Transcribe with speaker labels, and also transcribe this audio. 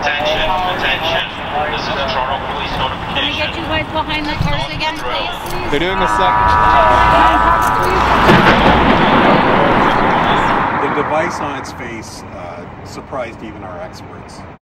Speaker 1: Attention, attention. This is Toronto Police notification.
Speaker 2: Can we get you guys behind the cars again, please?
Speaker 3: They're doing a second.
Speaker 4: The device on its face surprised even our experts.